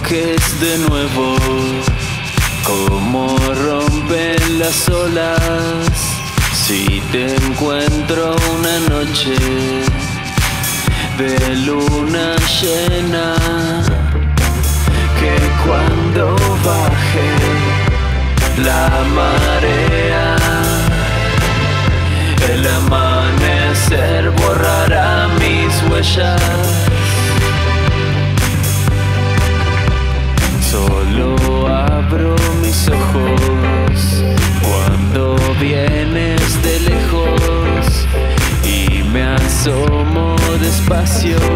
toques de nuevo cómo rompen las olas. Si te encuentro una noche de luna llena, que cuando baje la marea, el amanecer borrará mis huellas. Solo abro mis ojos cuando vienes de lejos y me asomo despacio